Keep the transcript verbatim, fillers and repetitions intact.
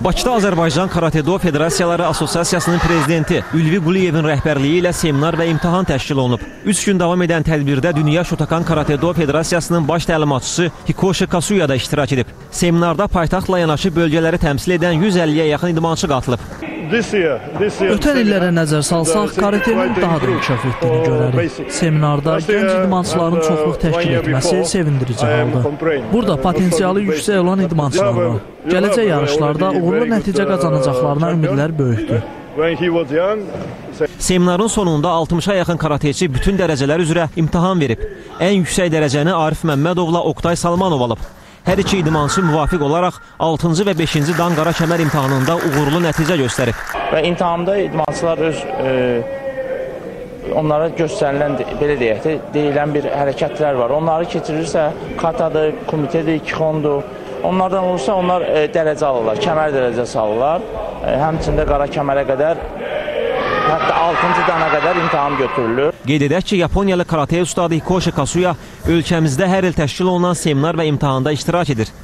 Bakıda Azərbaycan Karate-Do Federasiyaları Asosiasiyasının prezidenti Ülvi Quliyevin rəhbərliyi ilə seminar və imtahan təşkil olunub. Üç gün davam edən tədbirdə Dünya Shotokan Karate-Do Federasiyasının baş təlimatçısı Hikoshi Kasuya da iştirak edib. Seminarda paytaxtla yanaşı bölgələri təmsil edən yüz əlliyə yaxın idmançı qatılıb. Ötən illərə nəzər salsaq, karatenin daha da inkişaf etdiyini görərik. Seminarda gənc idmançıların çoxluq təşkil etməsi sevindirici haldır. Burada potensialı yüksək olan idmançılar var. Gələcək yarışlarda uğurlu nəticə qazanacaqlarına ümidlər böyükdür. Seminarın sonunda altmışa yaxın karateçi bütün dərəcələr üzrə imtahan verib. Ən yüksək dərəcəni Arif Məmmədovla Oqtay Salmanov alıb. Hər iki idmançı müvafiq olaraq altıncı və beşinci dan qara kəmər imtahanında uğurlu nəticə göstərib. Və imtahanda idmançılar öz e, onlara göstərilən, belə deyək də, deyilən bir hərəkətlər var. Onları keçirirsə, katadır, komitedir, kixondur. Onlardan olursa onlar e, dərəcə alırlar, kəmər dərəcəsi alırlar. E, həmçində qara kəmərə qədər, hətta altıncı dana qədər imtahan götürülür. Qeyd edək ki, Yaponiyalı karate ustadı Hikoshi Kasuya ölkəmizdə hər il təşkil olunan seminar və imtahanda iştirak edir.